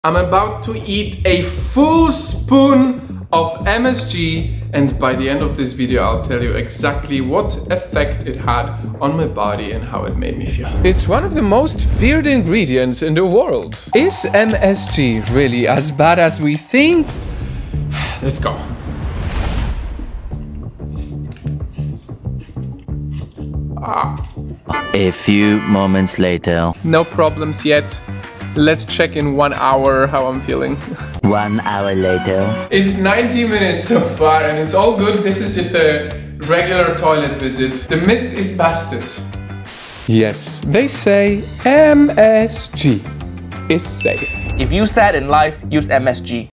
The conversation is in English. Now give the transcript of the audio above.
I'm about to eat a full spoon of MSG, and by the end of this video I'll tell you exactly what effect it had on my body and how it made me feel. It's one of the most feared ingredients in the world. Is MSG really as bad as we think? Let's go. A few moments later. No problems yet. Let's check in 1 hour how I'm feeling. 1 hour later. It's 90 minutes so far and it's all good. This is just a regular toilet visit. The myth is busted. Yes, they say MSG is safe. If you sad in life, use MSG.